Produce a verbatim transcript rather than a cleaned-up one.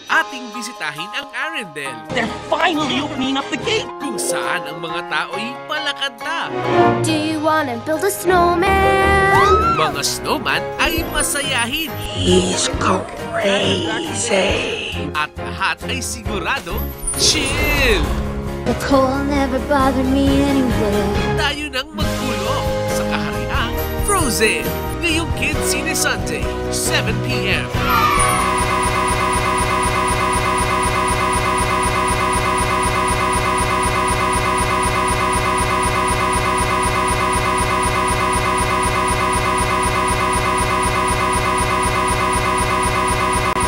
ating bisitahin ang Arendelle. They're finally opening up the gate! Kung saan ang mga tao'y palakanta. Do you wanna build a snowman? Mga snowman ay masayahin. He's crazy! At lahat ay sigurado, chill! The cold never bothered me anyway. Tayo nang magkulong sa kahariang Frozen! Ngayong Kidsine Sunday, seven p m